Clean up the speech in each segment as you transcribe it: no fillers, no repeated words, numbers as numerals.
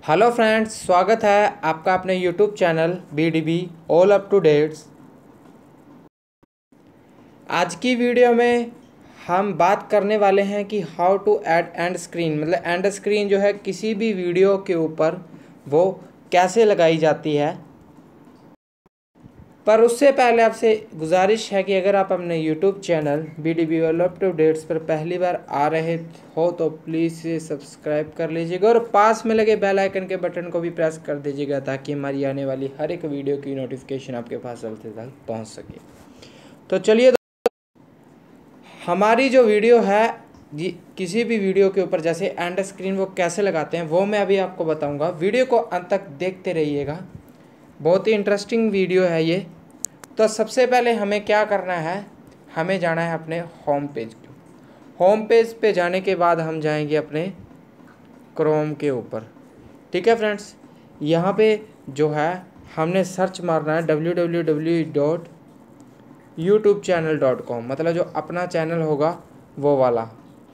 Hello friends, स्वागत है आपका अपने YouTube channel BDB all up to dates. आज की वीडियो में हम बात करने वाले हैं कि how to add end screen, मतलब एंड स्क्रीन जो है किसी भी वीडियो के ऊपर वो कैसे लगाई जाती है। पर उससे पहले आपसे गुजारिश है कि अगर आप अपने YouTube channel BDB all up to dates पर पहली बार आ रहे हो तो प्लीज़ इसे सब्सक्राइब कर लीजिएगा और पास में लगे बेल आइकन के बटन को भी प्रेस कर दीजिएगा ताकि हमारी आने वाली हर एक वीडियो की नोटिफिकेशन आपके पास जल्द से जल्द पहुँच सके। तो चलिए, हमारी जो वीडियो है किसी भी वीडियो के ऊपर जैसे एंड स्क्रीन वो कैसे लगाते हैं वो मैं अभी आपको बताऊँगा। वीडियो को अंत तक देखते रहिएगा, बहुत ही इंटरेस्टिंग वीडियो है ये। तो सबसे पहले हमें क्या करना है, हमें जाना है अपने होम पेज। होम पेज पे जाने के बाद हम जाएंगे अपने क्रोम के ऊपर। ठीक है फ्रेंड्स, यहाँ पे जो है हमने सर्च मारना है www.youtubechannel.com, मतलब जो अपना चैनल होगा वो वाला।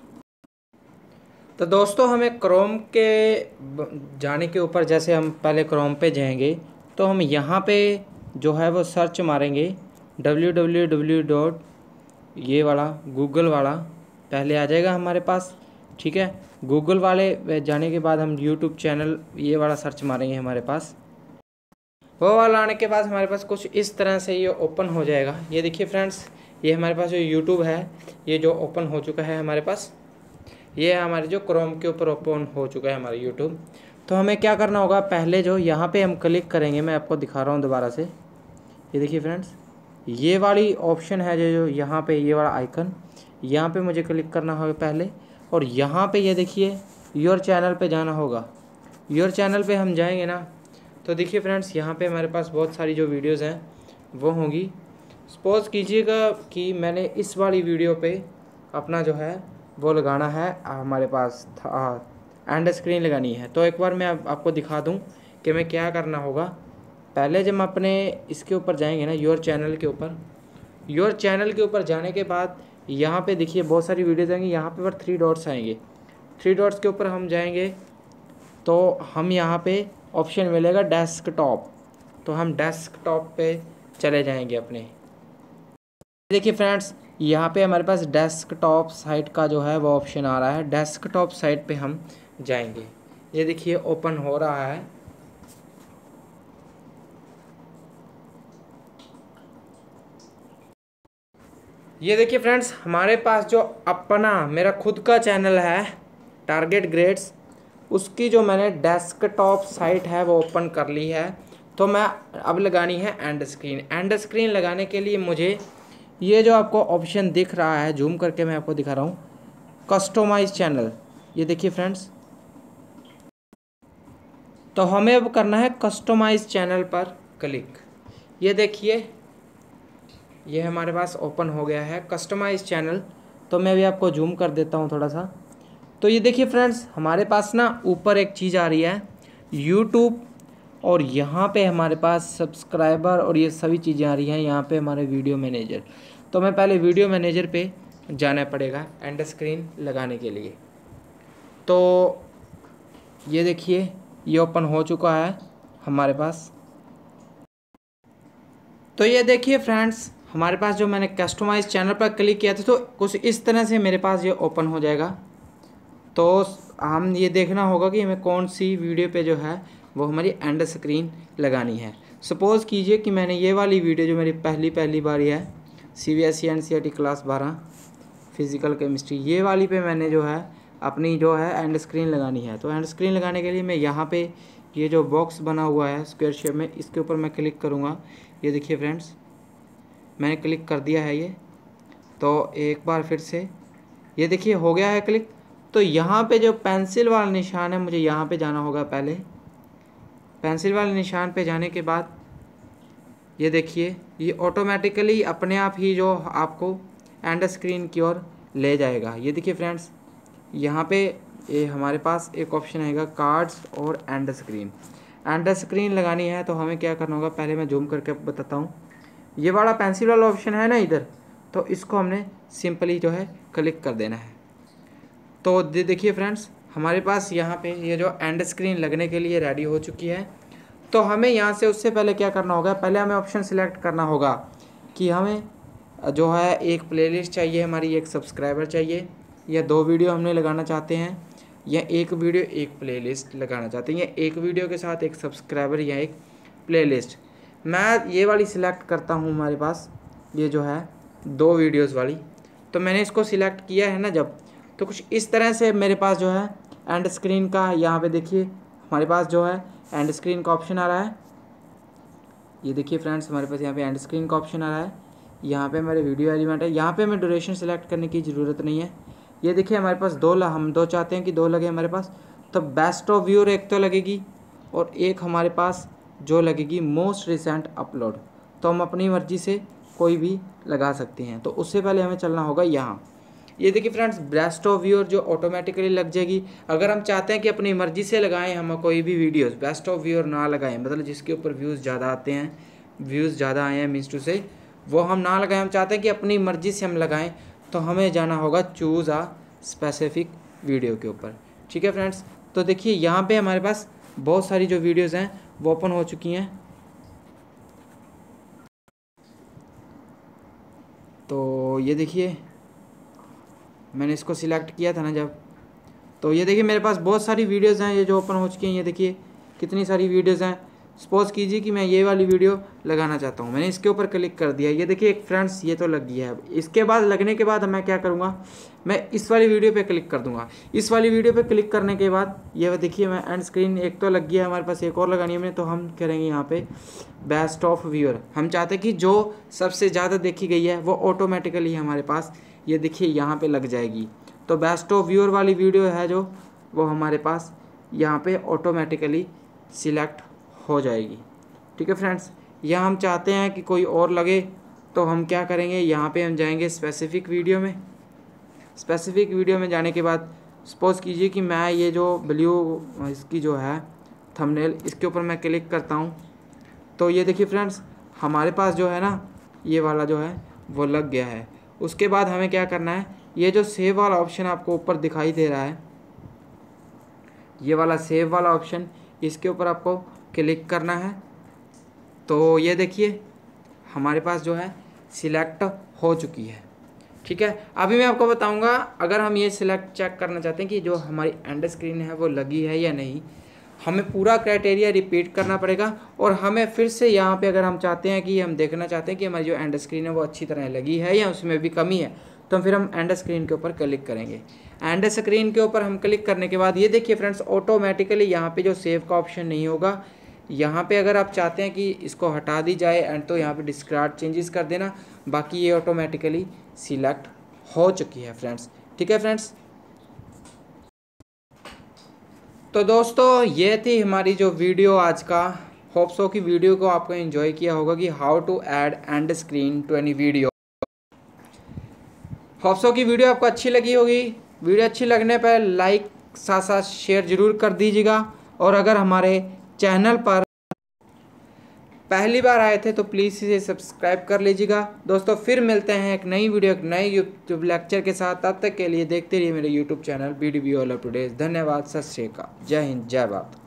तो दोस्तों, हमें क्रोम के जाने के ऊपर जैसे हम पहले क्रोम पे जाएंगे तो हम यहाँ पे जो है वो सर्च मारेंगे www. ये वाला गूगल वाला पहले आ जाएगा हमारे पास। ठीक है, गूगल वाले जाने के बाद हम यूट्यूब चैनल ये वाला सर्च मारेंगे हमारे पास। वो वाला आने के बाद हमारे पास कुछ इस तरह से ये ओपन हो जाएगा। ये देखिए फ्रेंड्स, ये हमारे पास जो यूट्यूब है ये जो ओपन हो चुका है हमारे पास, ये हमारे जो क्रोम के ऊपर ओपन हो चुका है हमारा यूट्यूब। तो हमें क्या करना होगा, पहले जो यहाँ पे हम क्लिक करेंगे, मैं आपको दिखा रहा हूँ दोबारा से। ये देखिए फ्रेंड्स, ये वाली ऑप्शन है जो यहाँ पे ये वाला आइकन, यहाँ पे मुझे क्लिक करना होगा पहले। और यहाँ पे ये देखिए योर चैनल पे जाना होगा। योर चैनल पे हम जाएंगे ना तो देखिए फ्रेंड्स, यहाँ पे हमारे पास बहुत सारी जो वीडियोज़ हैं वो होंगी। सपोज़ कीजिएगा कि मैंने इस वाली वीडियो पे अपना जो है वो लगाना है, हमारे पास एंड स्क्रीन लगानी है। तो एक बार मैं आपको दिखा दूँ कि मैं क्या करना होगा। पहले जब हम अपने इसके ऊपर जाएंगे ना, योर चैनल के ऊपर, योर चैनल के ऊपर जाने के बाद यहाँ पे देखिए बहुत सारी वीडियोज़ आएंगी। यहाँ पे पर 3 डॉट्स आएंगे, 3 डॉट्स के ऊपर हम जाएंगे तो हम यहाँ पे ऑप्शन मिलेगा डेस्कटॉप। तो हम डेस्कटॉप पे चले जाएंगे अपने। देखिए फ्रेंड्स, यहाँ पे हमारे पास डेस्कटॉप साइट का जो है वो ऑप्शन आ रहा है। डेस्कटॉप साइट पे हम जाएंगे। ये देखिए ओपन हो रहा है। ये देखिए फ्रेंड्स, हमारे पास जो अपना मेरा खुद का चैनल है टारगेट ग्रेड्स, उसकी जो मैंने डेस्कटॉप साइट है वो ओपन कर ली है। तो मैं अब लगानी है एंड स्क्रीन। एंड स्क्रीन लगाने के लिए मुझे ये जो आपको ऑप्शन दिख रहा है, जूम करके मैं आपको दिखा रहा हूँ, कस्टमाइज चैनल। ये देखिए फ्रेंड्स, तो हमें अब करना है कस्टमाइज चैनल पर क्लिक। ये देखिए ये हमारे पास ओपन हो गया है कस्टमाइज चैनल। तो मैं भी आपको जूम कर देता हूँ थोड़ा सा। तो ये देखिए फ्रेंड्स, हमारे पास ना ऊपर एक चीज़ आ रही है यूट्यूब, और यहाँ पे हमारे पास सब्सक्राइबर और ये सभी चीज़ें आ रही हैं। यहाँ पे हमारे वीडियो मैनेजर, तो मैं पहले वीडियो मैनेजर पे जाना पड़ेगा एंड स्क्रीन लगाने के लिए। तो ये देखिए ये ओपन हो चुका है हमारे पास। तो ये देखिए फ्रेंड्स, हमारे पास जो मैंने कस्टमाइज चैनल पर क्लिक किया था तो कुछ इस तरह से मेरे पास ये ओपन हो जाएगा। तो हम ये देखना होगा कि हमें कौन सी वीडियो पे जो है वो हमारी एंड स्क्रीन लगानी है। सपोज़ कीजिए कि मैंने ये वाली वीडियो जो मेरी पहली बारी है CBSE NCERT class 12 physical chemistry, ये वाली पे मैंने जो है अपनी जो है एंड स्क्रीन लगानी है। तो एंड स्क्रीन लगाने के लिए मैं यहाँ पे ये जो बॉक्स बना हुआ है स्क्वायर शेप में, इसके ऊपर मैं क्लिक करूँगा। ये देखिए फ्रेंड्स, मैंने क्लिक कर दिया है ये। तो एक बार फिर से ये देखिए हो गया है क्लिक। तो यहाँ पे जो पेंसिल वाला निशान है, मुझे यहाँ पे जाना होगा। पहले पेंसिल वाले निशान पे जाने के बाद ये देखिए ये ऑटोमेटिकली अपने आप ही जो आपको एंड स्क्रीन की ओर ले जाएगा। ये देखिए फ्रेंड्स, यहाँ पे ये हमारे पास एक ऑप्शन आएगा कार्ड्स और एंड स्क्रीन। एंड स्क्रीन लगानी है तो हमें क्या करना होगा, पहले मैं जूम करके बताता हूँ। ये वाला पेंसिल वाला ऑप्शन है ना इधर, तो इसको हमने सिंपली जो है क्लिक कर देना है। तो देखिए फ्रेंड्स, हमारे पास यहाँ पे ये जो एंड स्क्रीन लगने के लिए रेडी हो चुकी है। तो हमें यहाँ से उससे पहले क्या करना होगा, पहले हमें ऑप्शन सिलेक्ट करना होगा कि हमें जो है एक प्लेलिस्ट चाहिए, हमारी एक सब्सक्राइबर चाहिए, या 2 वीडियो हमने लगाना चाहते हैं, या एक वीडियो एक प्लेलिस्ट लगाना चाहते हैं, या एक वीडियो के साथ एक सब्सक्राइबर या एक प्लेलिस्ट। मैं ये वाली सिलेक्ट करता हूँ, हमारे पास ये जो है 2 वीडियोज़ वाली। तो मैंने इसको सिलेक्ट किया है ना जब, तो कुछ इस तरह से मेरे पास जो है एंड स्क्रीन का, यहाँ पे देखिए हमारे पास जो है एंड स्क्रीन का ऑप्शन आ रहा है। ये देखिए फ्रेंड्स, हमारे पास यहाँ पे एंड स्क्रीन का ऑप्शन आ रहा है। यहाँ पे हमारे वीडियो एलिमेंट है, यहाँ पे हमें ड्यूरेशन सेलेक्ट करने की ज़रूरत नहीं है। ये देखिए हमारे पास हम 2 चाहते हैं कि 2 लगे हमारे पास, तो बेस्ट ऑफ व्यूअर एक तो लगेगी, और एक हमारे पास जो लगेगी मोस्ट रिसेंट अपलोड। तो हम अपनी मर्ज़ी से कोई भी लगा सकते हैं। तो उससे पहले हमें चलना होगा यहाँ। ये देखिए फ्रेंड्स, बेस्ट ऑफ व्यूअर जो ऑटोमेटिकली लग जाएगी। अगर हम चाहते हैं कि अपनी मर्ज़ी से लगाएं हम कोई भी वीडियोस, बेस्ट ऑफ व्यूअर ना लगाएं, मतलब जिसके ऊपर व्यूज़ ज़्यादा आते हैं, व्यूज़ ज़्यादा आए हैं मीन्स टू से, वो हम ना लगाएं। हम चाहते हैं कि अपनी मर्ज़ी से हम लगाएं, तो हमें जाना होगा चूज़ आ स्पेसिफिक वीडियो के ऊपर। ठीक है फ्रेंड्स, तो देखिए यहाँ पे हमारे पास बहुत सारी जो वीडियोज़ हैं वो ओपन हो चुकी हैं। तो ये देखिए मैंने इसको सिलेक्ट किया था ना जब, तो ये देखिए मेरे पास बहुत सारी वीडियोज़ हैं ये जो ओपन हो चुकी हैं। ये देखिए कितनी सारी वीडियोज़ हैं। सपोज़ कीजिए कि मैं ये वाली वीडियो लगाना चाहता हूँ, मैंने इसके ऊपर क्लिक कर दिया। ये देखिए एक फ्रेंड्स ये तो लग गया है। इसके बाद लगने के बाद मैं क्या करूँगा, मैं इस वाली वीडियो पे क्लिक कर दूँगा। इस वाली वीडियो पे क्लिक करने के बाद ये देखिए मैं एंड स्क्रीन एक तो लग गया है, हमारे पास एक और लगानी है हमने। तो हम करेंगे यहाँ पे बेस्ट ऑफ व्यूअर। हम चाहते हैं कि जो सबसे ज़्यादा देखी गई है वो ऑटोमेटिकली हमारे पास ये देखिए यहाँ पे लग जाएगी। तो बेस्ट ऑफ व्यूअर वाली वीडियो है जो, वो हमारे पास यहाँ पे ऑटोमेटिकली सिलेक्ट हो जाएगी। ठीक है फ्रेंड्स, यहाँ हम चाहते हैं कि कोई और लगे, तो हम क्या करेंगे, यहाँ पे हम जाएंगे स्पेसिफिक वीडियो में। स्पेसिफिक वीडियो में जाने के बाद सपोज़ कीजिए कि मैं ये जो ब्लू इसकी जो है थंबनेल, इसके ऊपर मैं क्लिक करता हूँ। तो ये देखिए फ्रेंड्स, हमारे पास जो है ना ये वाला जो है वो लग गया है। उसके बाद हमें क्या करना है, ये जो सेव वाला ऑप्शन आपको ऊपर दिखाई दे रहा है, ये वाला सेव वाला ऑप्शन, इसके ऊपर आपको क्लिक करना है। तो ये देखिए हमारे पास जो है सिलेक्ट हो चुकी है। ठीक है, अभी मैं आपको बताऊंगा अगर हम ये सिलेक्ट चेक करना चाहते हैं कि जो हमारी एंड स्क्रीन है वो लगी है या नहीं, हमें पूरा क्राइटेरिया रिपीट करना पड़ेगा। और हमें फिर से यहाँ पे अगर हम चाहते हैं कि हम देखना चाहते हैं कि हमारी जो एंड स्क्रीन है वो अच्छी तरह लगी है या उसमें भी कमी है, तो फिर हम एंड स्क्रीन के ऊपर क्लिक करेंगे। एंड स्क्रीन के ऊपर हम क्लिक करने के बाद ये देखिए फ्रेंड्स, ऑटोमेटिकली यहाँ पे जो सेव का ऑप्शन नहीं होगा, यहाँ पे अगर आप चाहते हैं कि इसको हटा दी जाए एंड, तो यहाँ पे डिस्कार्ड चेंजेस कर देना। बाकी ये ऑटोमेटिकली सिलेक्ट हो चुकी है फ्रेंड्स। ठीक है फ्रेंड्स, तो दोस्तों ये थी हमारी जो वीडियो आज का। होप सो की वीडियो को आपको एंजॉय किया होगा कि how to add end screen to any video. Hope so की वीडियो आपको अच्छी लगी होगी। वीडियो अच्छी लगने पर लाइक साथ साथ शेयर ज़रूर कर दीजिएगा। और अगर हमारे चैनल पर पहली बार आए थे तो प्लीज़ इसे सब्सक्राइब कर लीजिएगा। दोस्तों फिर मिलते हैं एक नई वीडियो, एक नए यूट्यूब लेक्चर के साथ। तब तक के लिए देखते रहिए मेरे YouTube channel BDB all up to date. धन्यवाद, सत श्री अकाल, जय हिंद, जय भारत।